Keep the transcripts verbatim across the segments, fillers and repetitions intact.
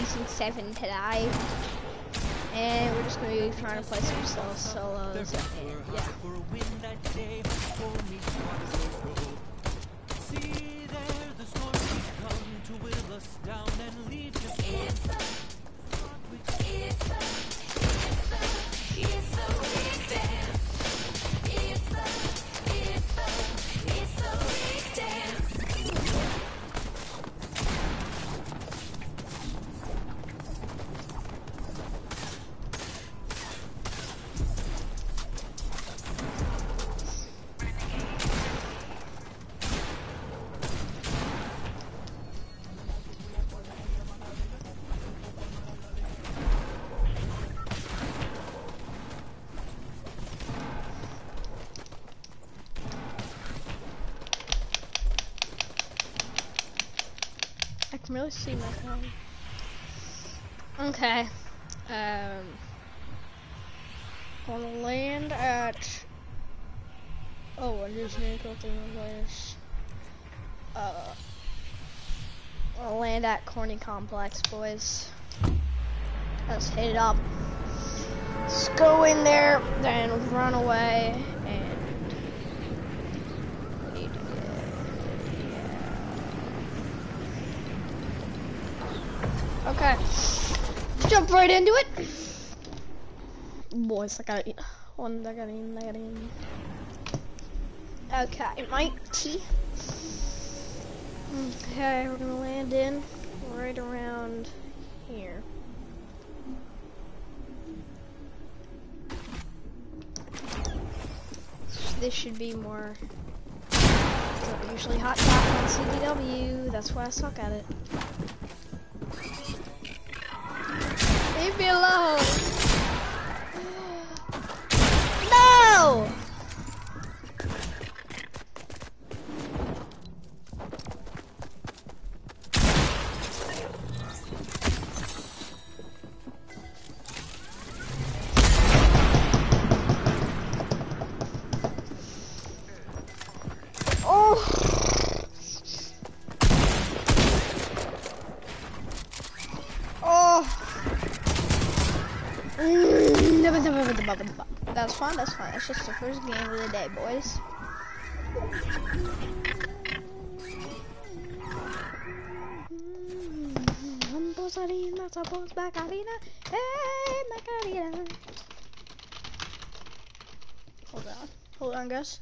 season seven today, and we're just gonna be trying to play some solo solos. And, yeah. See there, the storm come to will us down and leave us. It's the, it's the, it's the, it's the week dance. It's the, it's the, it's the week dance. I can really see my phone. Okay. Um, on the land at. Oh, I just need to go through the place. Uh, I'll land at Corny Complex, boys. Let's hit it up. Let's go in there, then run away, and. Okay, jump right into it. Boys, I gotta eat. One, I gotta eat, I gotta eat. Okay, mighty. Okay, we're gonna land in right around here. This should be more. Usually hot top on C D W. That's why I suck at it. Leave me alone! No! Oh! Oh! That's fine, that's fine. It's just the first game of the day, boys. Hold on. Hold on, guys.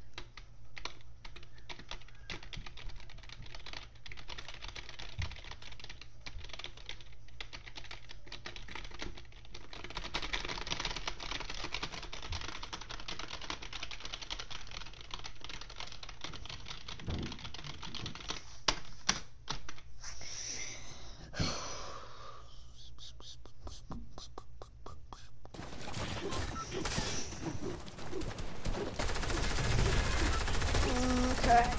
Okay.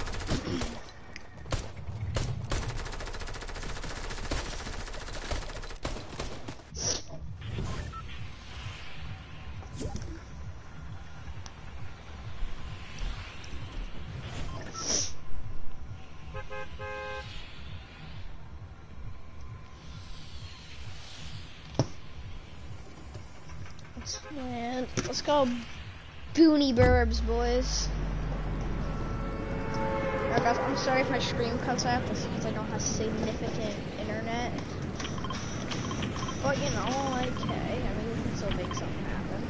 Let's land. Let's go Boony Burbs, boys. I'm sorry if my screen cuts out, that's because I don't have significant internet. But you know, like, hey, I mean, we can still make something happen.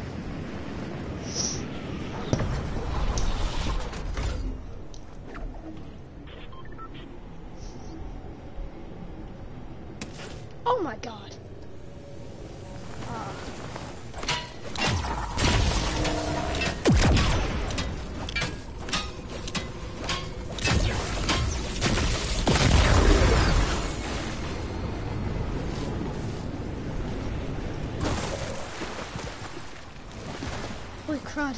Oh my god. Uh. Holy crud.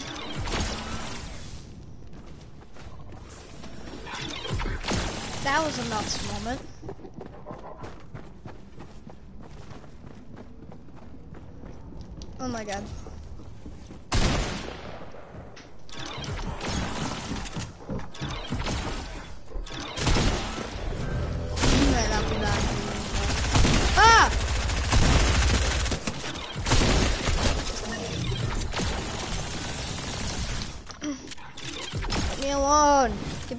That was a nuts moment. Oh my god. Ah!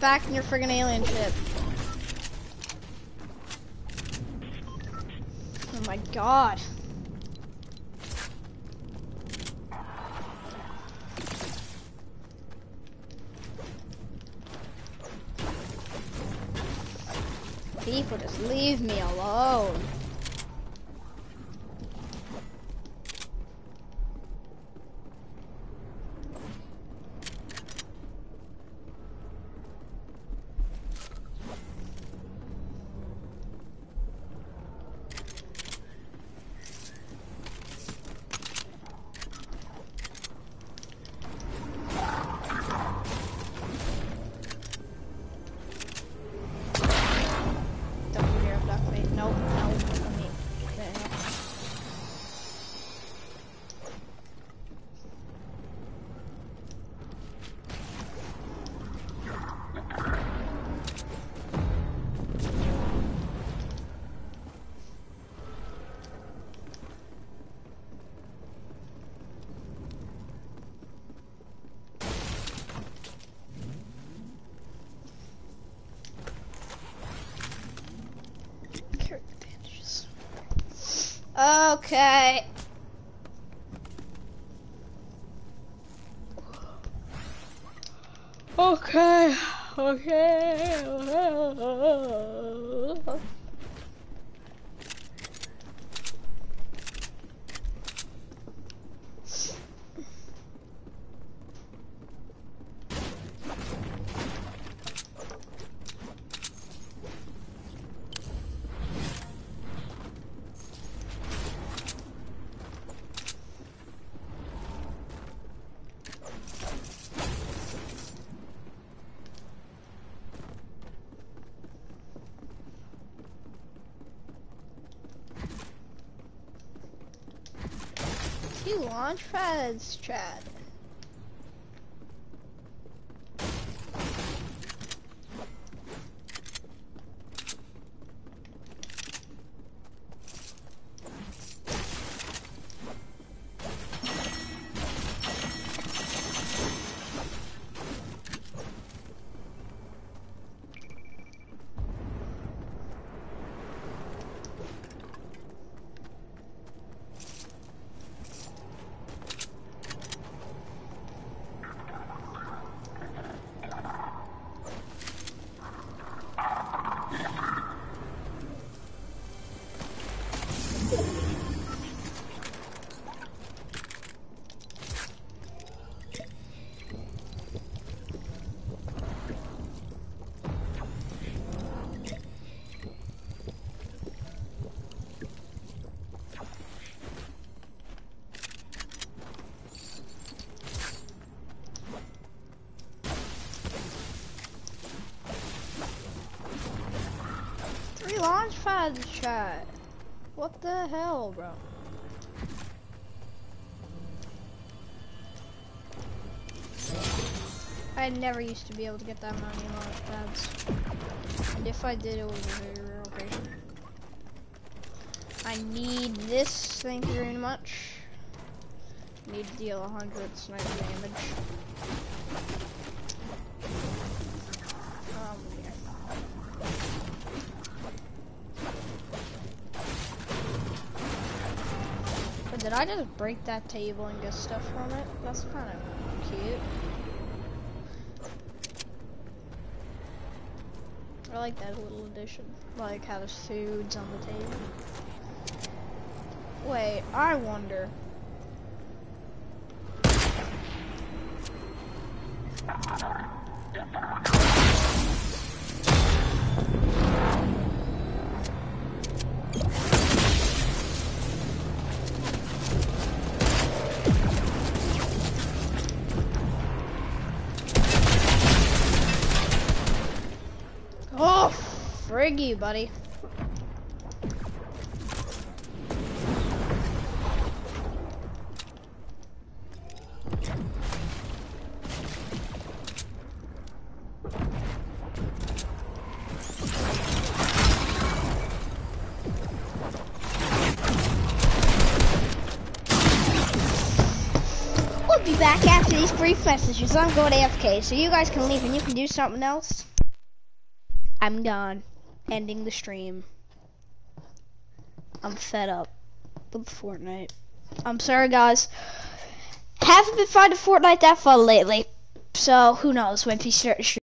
back in your friggin' alien ship. Oh my god. People, just leave me alone. Okay. Okay. Okay. Two launch pads, Chad. Launch pad shot. What the hell, bro? I never used to be able to get that many launch pads. And if I did, it was a very rare occasion. I need this, thank you very much. Need to deal one hundred sniper damage. Um, but did I just break that table and get stuff from it? That's kind of cute. I like that little addition. Like how there's foods on the table. Wait, I wonder. Oh, frig you, buddy. We'll be back after these brief messages. I'm going A F K, so you guys can leave and you can do something else. I'm gone. Ending the stream. I'm fed up with Fortnite. I'm sorry, guys. Haven't been finding Fortnite that fun lately. So, who knows when we start streaming.